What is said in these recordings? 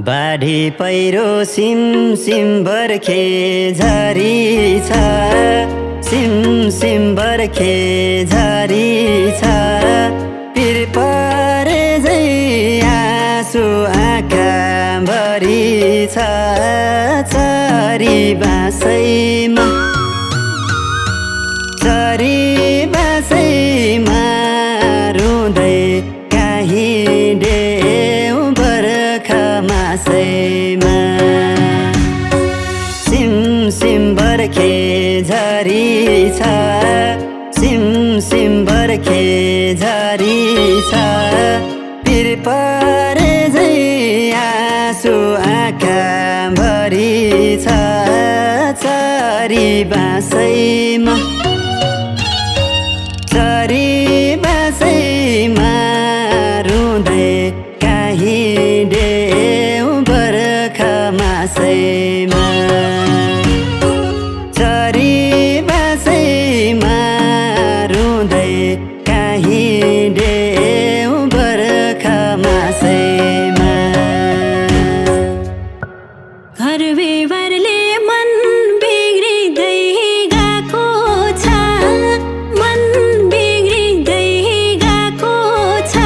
बाढी पहिरो SIM SIM बर्खे झरी छ, सिम सिम बर्खे झरी छ, पिर परे झै आँसु आँखा भरी छ। चरी बाँसैमा चरी बाँसैमा रुँदै काहीँ डेउ बर्खा मासैमा। सिम सिम बर्खे झरी छ, सिम सिम बर्खे झरी छ, पिर परे झै आँसु आँखा भरी छ। चरी बाँसैमा चरी बाँसैमा रुँदै काहीँ डेउ बर्खा मासैमा। चरी बाँसैमा रुँदै काहीँ डेउ बर्खा मासैमा। घरबेवरले मन बिग्रिँदै गएको छ, मन बिग्रिँदै गएको छ,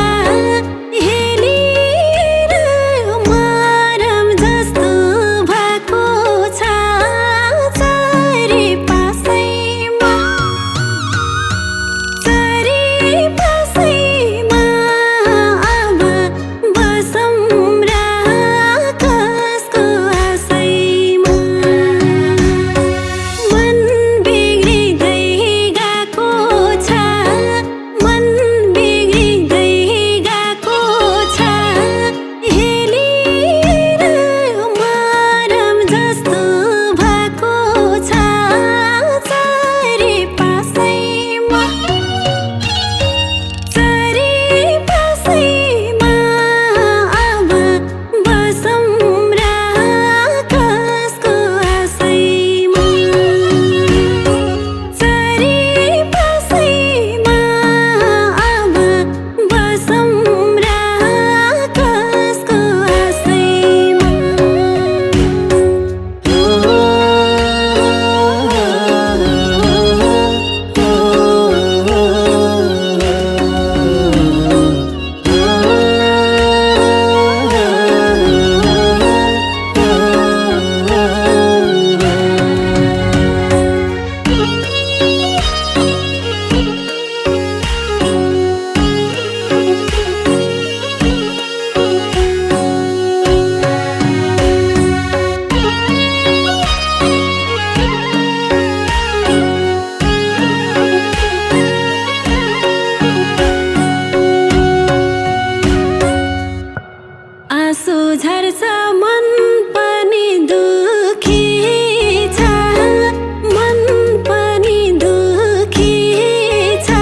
हेलेर मरम जस्तो भएको छ। चरी बाँसैमा चरी बाँसैमा अब बसौँ र आकाशको आशैमा। मन बिग्रिँदै गएको छ, मन बिग्रिँदै गएको छ, हेलेर मरम जस्तो भएको छ। चरी बाँसैमा चरी बाँसैमा अब बसौँ र आकाशको आशैमा। चरी बाँसैमा अब बसौँ र आकाशको आशैमा। आँसु झर्छ मन पनि दुखी छ, मन पनि दुखी छ,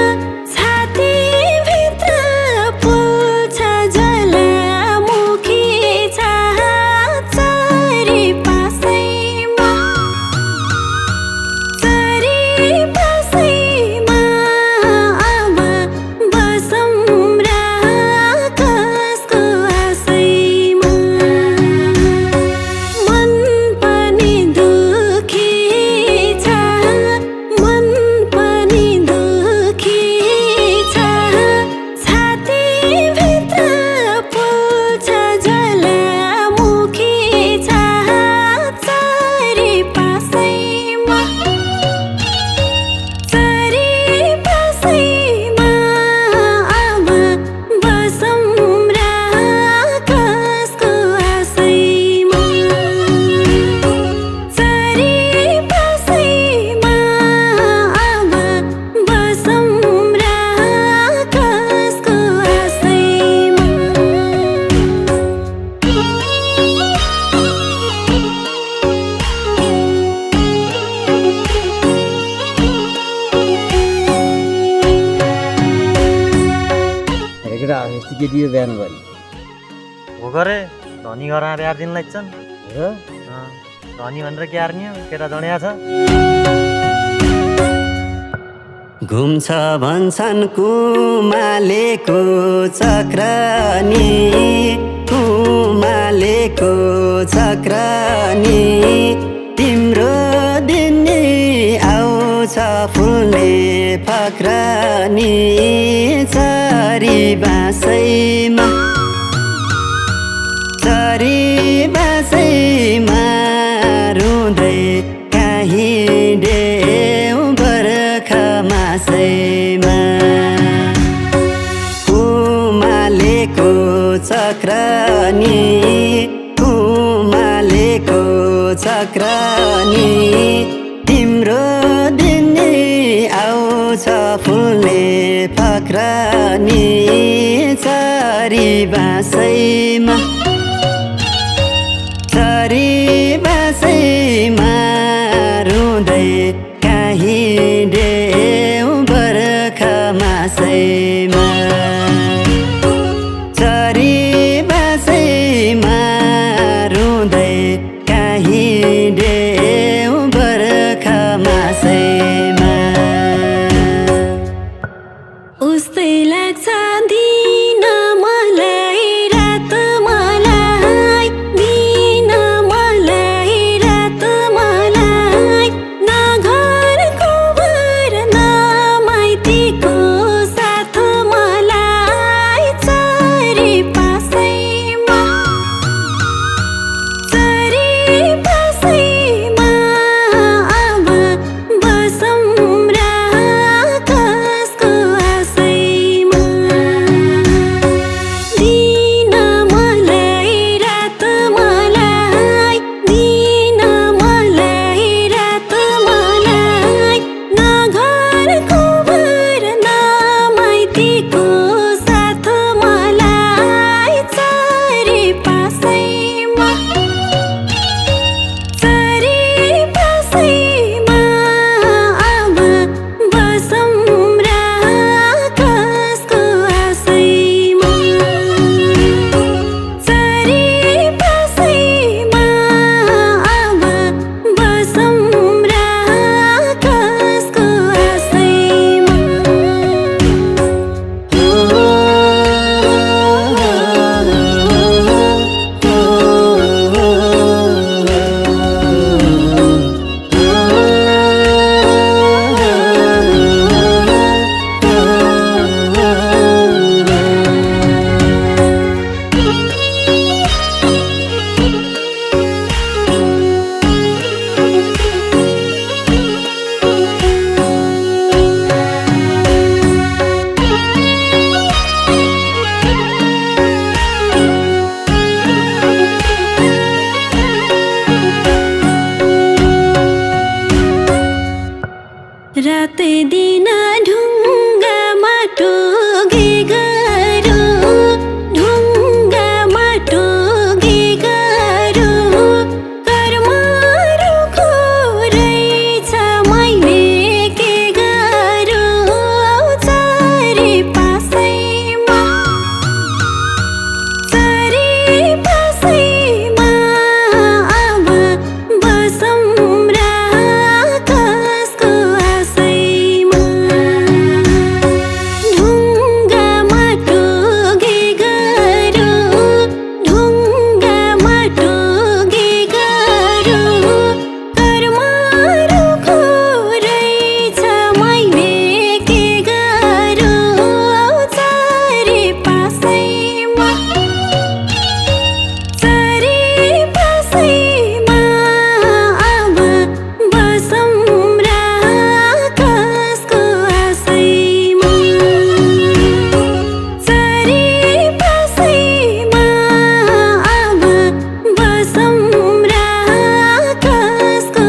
छातीभित्र फुल्छ ज्वालामुखी छ। चरी बाँसैमा चरी बाँसैमा अब बसौँ र आकाशको आशैमा। मन पनि दुखी छ, मन पनि दुखी छ, छातीभित्र फुल्छ ज्वालामुखी छ। चरी बाँसैमा चरी बाँसैमा अब बसौँ र आकाशको आशैमा। चरी बाँसैमा अब बसौँ र आकाशको आशैमा। हेरेको यस्तो केटी बिहान गर्ने हो गरे धनी घर बिहार दिन लाग्छन् हो। धनी भनेर क्यार्ने केटा जडिया छ। घुम्छ भन्छन् कुमालेको चक्र नि कुमालेको चक्र नि तिम्रो दिन नि आउँछ फुल्ने फक्र नि चरी बाँसैमा रुँदै काहीँ डेउ बर्खा मासैमा कुमालेको चक्र नि कुमालेको चक्र नि तिम्रो दिन नि आउँछ फुल्ने फक्र नि चरी बाँसैमा रुँदै काहीँ डेउ बर्खा मासैमा चरी बाँसैमा रुँदै काहीँ डेउ बर्खा मासैमा उस्तै लाग्छ दिन मलाई रात मलाई दिन मलाई रात मलाई न घरको भर न माइतीको साथ मलाई चरी पासैमा अब बसौँ र आकाशको आशैमा दिन मलाई रात मलाई दिन मलाई रात मलाई न घरको भर न माइतीको साथ मलाई चरी पासैमा अब बसौँ र आकाशको आशैमा अब बसौँ र आकाशको रात दिन ढुङ्गा माटो गे गारो ढुङ्गा माटो गे गारो कर्म रुखो रहेछ मैले के गारो चरी पासैमा अब बसौँ र आकाशको आशैमा ढुङ्गा माटो गे गारो ढुङ्गा माटो गे गारो कर्म रुखो रहेछ मैले के गारो चरी पासैमा अब बसौँ र आकाशको आशैमा अब बसौँ र आकाशको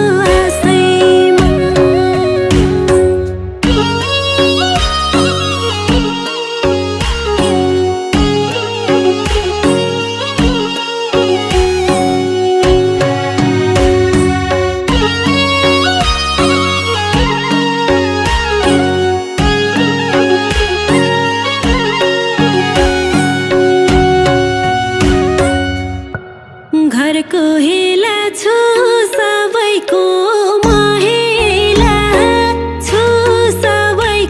घरको हेला छु सबैको महेला छु सबै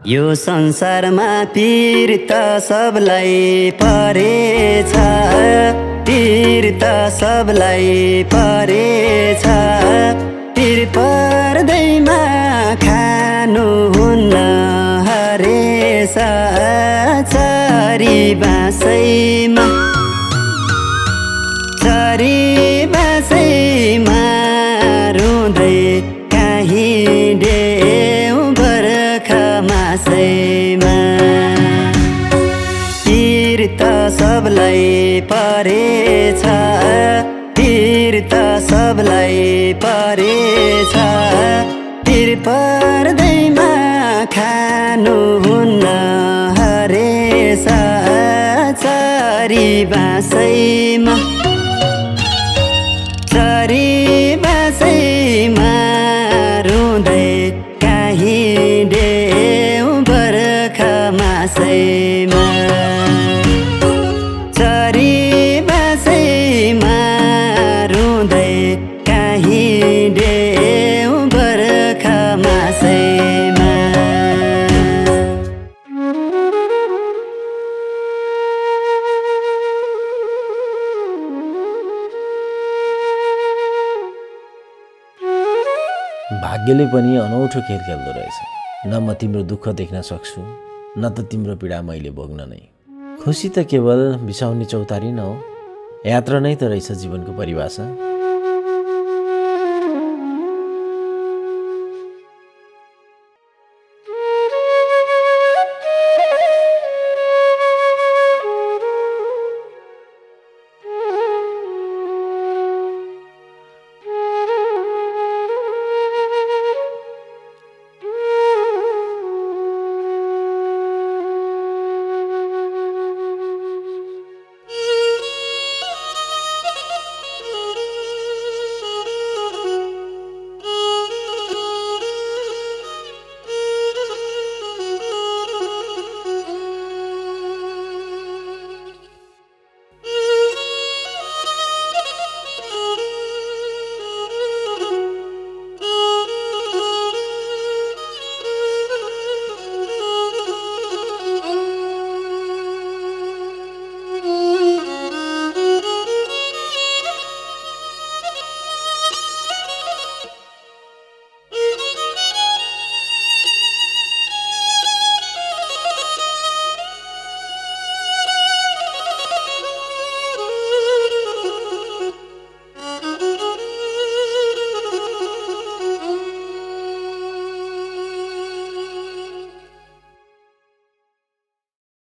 यो संसारमा पीर त सबलाई परेछ, पीर त सबलाई परेछ, पीर पर्दैमा खानु हुन्न हरेछ चरी बाँसैमा, चरी बाँसैमा रुँदै काहीँ डेउ बर्खा मासैमा। पीर त सबलाई परेछ, पीर त सबलाई परेछ, पीर पर्दैमा खानु हुन्न हरेछ चरी बाँसैमा, चरी बाँसैमा रुँदै काहीँ डेउ बर्खा मासैमा, चरी बाँसैमा रुँदै काहीँ डेउ बर्खा मासैमा। भाग्यले पनि अनौठो खेल खेल्दो रहेछ। न म तिम्रो दुःख देख्न सक्छु, न त तिम्रो पीडा मैले भोग्न नै। खुसी त केवल बिसाउने चौतारी न हो, यात्रा नै त रहेछ जीवनको परिभाषा।